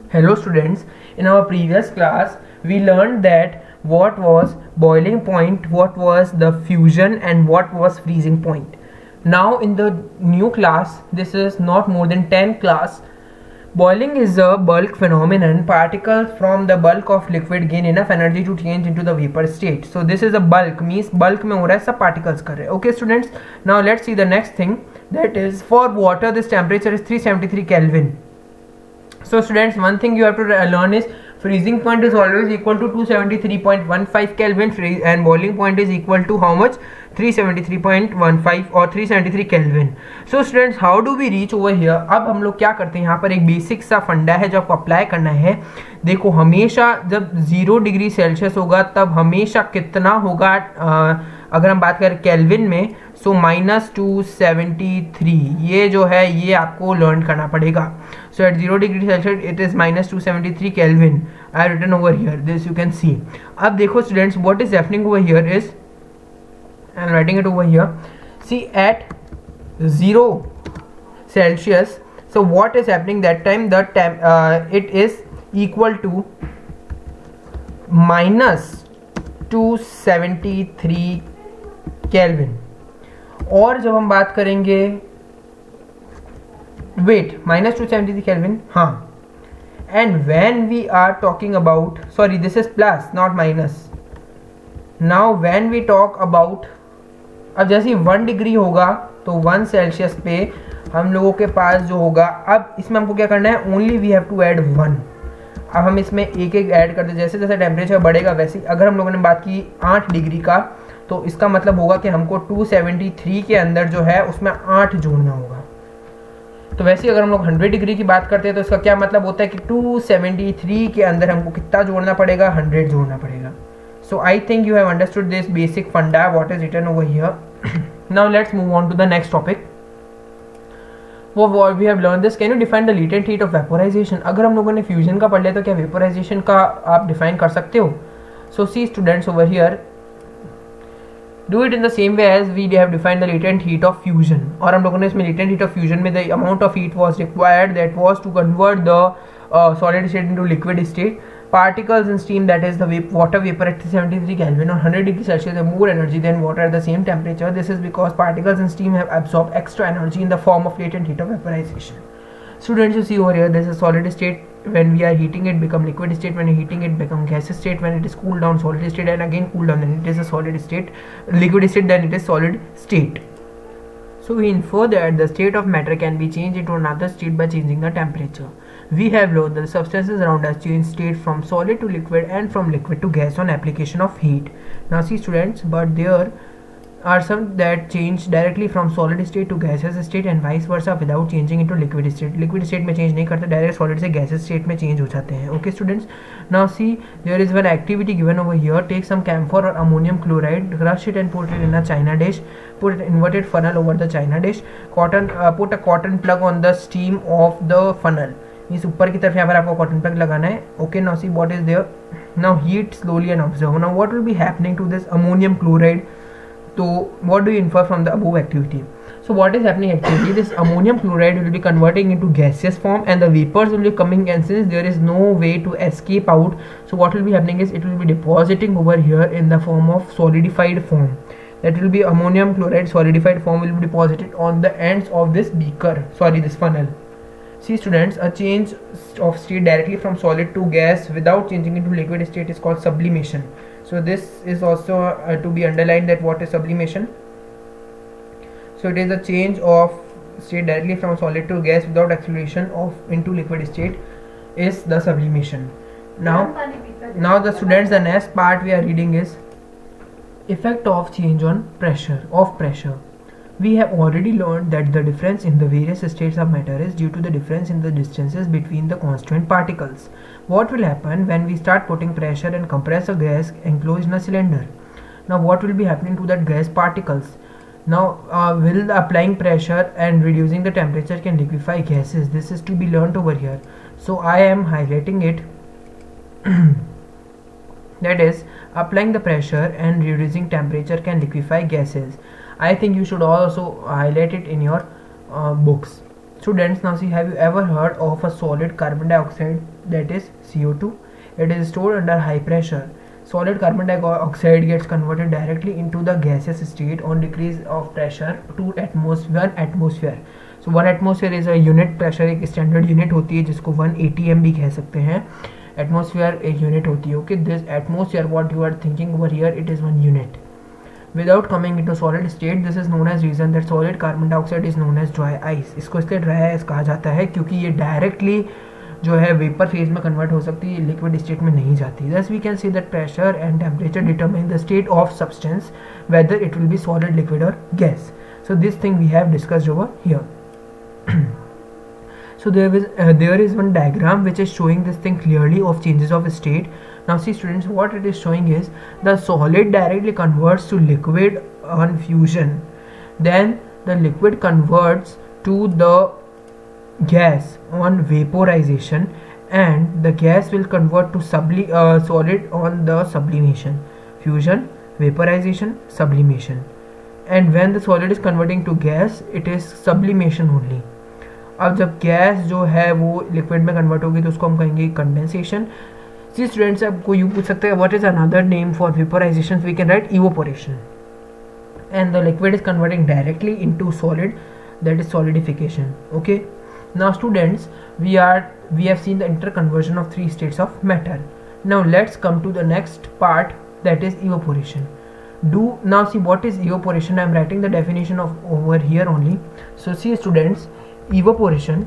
Hello students, in our previous class we learned that what was boiling point, what was the fusion and what was freezing point. Now in the new class, this is not more than 10 class. Boiling is a bulk phenomenon. Particles from the bulk of liquid gain enough energy to change into the vapor state. So this is a bulk, means bulk में हो रहा है, सब particles कर रहे हैं. Okay students, now let's see the next thing, that is for water this temperature is 373 Kelvin. So students, one thing you have to learn is freezing point is always equal to 273.15 Kelvin and boiling point is equal to how much? 373.15 or 373 Kelvin. So students, how do we reach over here? अब हम लोग क्या करते हैं, यहाँ पर एक basic सा फंडा है जो आपको अप्लाई करना है. देखो, हमेशा जब 0 डिग्री सेल्सियस होगा तब हमेशा कितना होगा, अगर हम बात करें केल्विन में, सो -273. ये जो है ये आपको लर्न करना पड़ेगा. So at 0 degree Celsius it is -273 Kelvin. I written over here, this you can see. अब देखो students, what is happening over here is, I am writing it over here. See at 0 Celsius, so what is happening that time, it is equal to -273 Kelvin. और जब हम बात करेंगे wait, -273 Kelvin, हाँ. And when we are talking about, sorry this is plus not minus. Now when we talk about, अब जैसे 1 degree होगा तो 1 सेल्सियस पे हम लोगों के पास जो होगा, अब इसमें हमको क्या करना है, only we have to add 1. अब हम इसमें एक एक ऐड करते, जैसे जैसे टेम्परेचर बढ़ेगा वैसे. अगर हम लोगों ने बात की 8 डिग्री का, तो इसका मतलब होगा कि हमको 273 के अंदर जो है उसमें 8 जोड़ना होगा. तो वैसे अगर हम लोग 100 डिग्री की बात करते हैं तो इसका क्या मतलब होता है कि 273 के अंदर हमको कितना जोड़ना पड़ेगा, 100 जोड़ना पड़ेगा. So I think you have understood this basic funda what is written over here. Now let's move on to the next topic. We have learn this. Can you define the latent heat of vaporisation? अगर हम लोगों ने fusion का पढ़ लिया तो क्या vaporisation का आप डिफाइन कर सकते हो? So see students over here, do it in the same way as we have defined the latent heat of fusion. और हम लोगों ने इसमें latent heat of fusion में the amount of heat was required, that was to convert the solid state into liquid state. Particles in steam, that is the water vapor at 373 Kelvin or 100 degree Celsius have more energy than water at the same temperature. This is because particles in steam have absorbed extra energy in the form of latent heat of vaporization. Students, you see over here, this is solid state. When we are heating it become liquid state, when heating it become gaseous state, when it is cooled down solid state, and again cooled down then it is a solid state, liquid state, then it is solid state. So we infer that the state of matter can be changed into another state by changing the temperature. We have learned that the substances around us change state from solid to liquid and from liquid to gas on application of heat. Now see students, but there are some that change directly from solid state to gaseous state and vice versa without changing into liquid state. Liquid state में change नहीं करते, direct solid से gaseous state में change हो जाते हैं. Okay students, now see there is one activity given over here. Take some camphor or ammonium chloride, crush it and put it in a china dish. Put an inverted funnel over the china dish. Put a cotton plug on the steam of the funnel. इस ऊपर की तरफ यहाँ पर आपको cotton plug लगाना है. Okay, now see what is there. Now heat slowly and observe. Now what will be happening to this ammonium chloride? So what do you infer from the above activity? So what is happening actually, this ammonium chloride will be converting into gaseous form and the vapors will be coming, and since there is no way to escape out, so what will be happening is it will be depositing over here in the form of solidified form. That will be ammonium chloride solidified form will be deposited on the ends of this beaker, sorry, this funnel. See students, a change of state directly from solid to gas without changing into liquid state is called sublimation. So this is also to be underlined, that what is sublimation. So it is a change of state directly from solid to gas without acceleration of into liquid state is the sublimation. Now the students, the next part we are reading is effect of change on pressure, of pressure. We have already learned that the difference in the various states of matter is due to the difference in the distances between the constituent particles. What will happen when we start putting pressure and compress a gas enclosed in a cylinder? Now what will be happening to that gas particles? Now will the applying pressure and reducing the temperature can liquefy gases? This is to be learnt over here. So I am highlighting it. That is, applying the pressure and reducing temperature can liquefy gases. I think you should also highlight it in your books. Students, now see, have you ever heard of a solid carbon dioxide, that is CO2? It is stored under high pressure. Solid carbon dioxide gets converted directly into the gaseous state on decrease of pressure to 1 atmosphere. So 1 atmosphere is a unit pressure, एक standard unit होती है जिसको 1 ATM भी कह सकते हैं. Atmosphere एक unit होती है. Okay, this atmosphere, what you are thinking over here, it is 1 unit. Without coming into solid state, this is known as reason that solid carbon dioxide is known as dry ice. इसको इसलिए dry ice कहा जाता है क्योंकि ये directly जो है vapour phase में कन्वर्ट हो सकती है, लिक्विड स्टेट में नहीं जाती. Thus we can see that pressure and temperature determine the state of substance, whether it will be solid, liquid or gas. So this thing we have discussed over here. So there is one diagram which is showing this thing clearly of changes of state. Now see students, what it is showing is the solid directly converts to liquid on fusion, then the liquid converts to the gas on vaporization, and the gas will convert to solid on the sublimation. Fusion, vaporization, sublimation. And when the solid is converting to gas, it is sublimation only. अब जब gas जो है वो liquid में convert होगी तो उसको हम कहेंगे कंडेंसेशन. सी स्टूडेंट्स, आपको यू पूछ सकते हैं what is another name for vaporisation. We can write evaporation. And the liquid is converting directly into solid, that is solidification. Okay, now students, we have seen the interconversion of 3 states of matter. Now let's come to the next part, that is evaporation. Now see what is evaporation. I am writing the definition of over here only. So see students, evaporation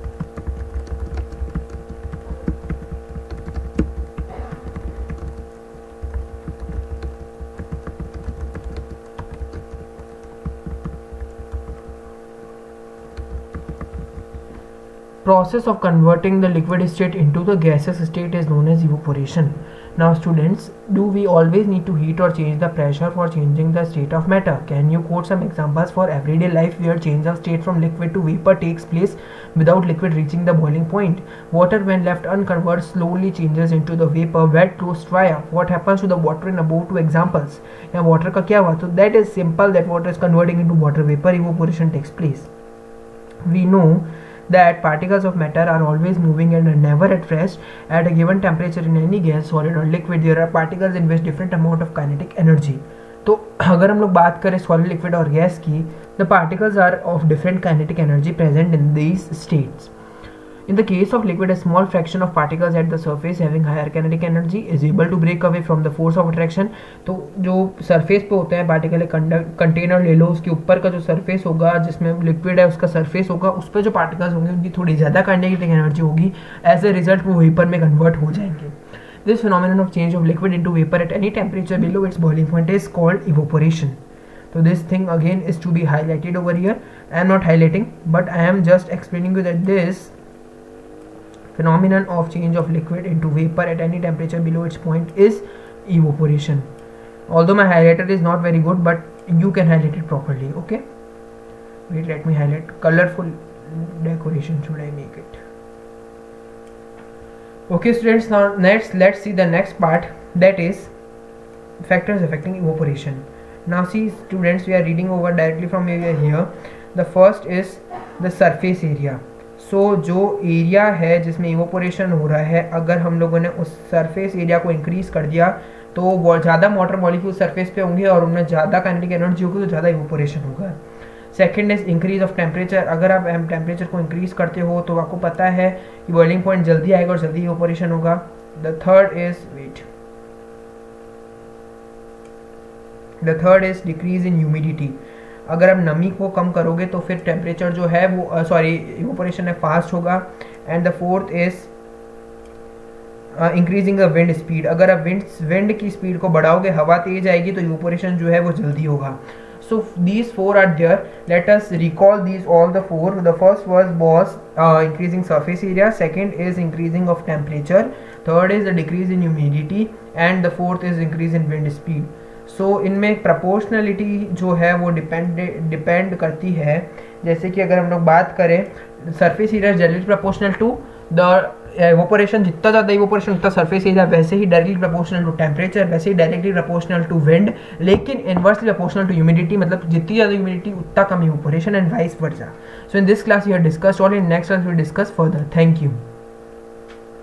process of converting the liquid state into the gaseous state is known as evaporation. Now students, do we always need to heat or change the pressure for changing the state of matter? Can you quote some examples for everyday life where change of state from liquid to vapor takes place without liquid reaching the boiling point? Water when left uncovered slowly changes into the vapor. Wet clothes dry up. What happens to the water in above 2 examples? Yeah, water का क्या हुआ? So that is simple, that water is converting into water vapor. Evaporation takes place. We know that particles of matter are always moving and are never at rest. At a given temperature in any gas, solid or liquid, there are particles in which different amount of kinetic energy. तो अगर हम लोग बात करें solid, liquid और gas की, the particles are of different kinetic energy present in these states. In the case of liquid, a small fraction of particles at the surface having higher kinetic energy is able to break away from the force of attraction. तो जो surface पे होते हैं particle, container ले लो, उसके ऊपर का जो सरफेस होगा जिसमें लिक्विड है उसका सरफेस होगा, उस पर जो पार्टिकल्स होंगे उनकी थोड़ी ज़्यादा काइनेटिक एनर्जी होगी. एज ए रिजल्ट वो वेपर में कन्वर्ट हो जाएंगे. This phenomenon of change of liquid into vapor at any temperature below its boiling point is called evaporation. So this thing again is to be highlighted over here. I am not highlighting, but I am just explaining you that this phenomenon of change of liquid into vapor at any temperature below its point is evaporation. Although my highlighter is not very good, but you can highlight it properly. Okay, wait, let me highlight. Colorful decoration should I make it? Okay students, now let's see the next part, that is factors affecting evaporation. Now see students, we are reading over directly from here. The first is the surface area. So जो area है जिसमें evaporation हो रहा है, अगर हम लोगों ने उस सरफेस एरिया को इंक्रीज कर दिया तो बहुत ज़्यादा वाटर मॉलिक्यूल सरफेस पे होंगे और उनमें ज़्यादा काइनेटिक एनर्जी होगी, तो ज़्यादा इवोपोरेशन होगा. Second is increase of temperature. अगर आप टेम्परेचर को इंक्रीज करते हो तो आपको पता है कि बॉइलिंग पॉइंट जल्दी आएगा और जल्दी इवोपोरेशन होगा. The third is decrease in humidity. अगर आप नमी को कम करोगे तो फिर टेम्परेचर जो है वो इवोपोरेशन है फास्ट होगा. And the fourth is increasing the wind speed. अगर आप विंड की स्पीड को बढ़ाओगे, हवा तेज आएगी, तो इवोपोरेशन जो है वो जल्दी होगा. So these 4 are there. Let us recall these all the 4. The first was increasing surface area. Second is increasing of temperature. Third is the decrease in humidity, and the fourth is increase in wind speed. So इनमें proportionality जो है वो depend करती है. जैसे कि अगर हम लोग बात करें, surface area is generally proportional to the evaporation, जितना ज़्यादा इवोपोरेशन उतना सरफेस एरिया, वैसे ही डायरेक्टली प्रोपोर्शनल टू टेम्परेचर, वैसे ही डायरेक्टली प्रोपोर्शनल टू विंड, लेकिन इनवर्सली प्रोपोर्शनल टू ह्यूमिडिटी, मतलब जितनी ज़्यादा ह्यूमिडिटी उतना कम evaporation, and vice versa. So in this class we have discussed all, in next class we discuss further. Thank you.